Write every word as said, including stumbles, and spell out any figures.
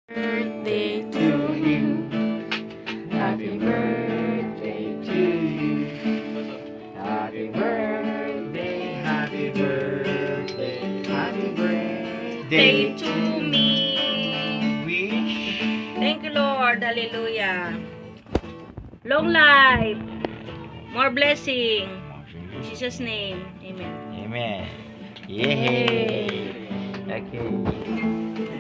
Birthday to you. Happy birthday to you. Happy birthday, happy birthday, happy birthday to me. Wish. Thank you, Lord. Hallelujah. Long life. More blessing. In Jesus' name. Amen. Amen. Yay. Okay.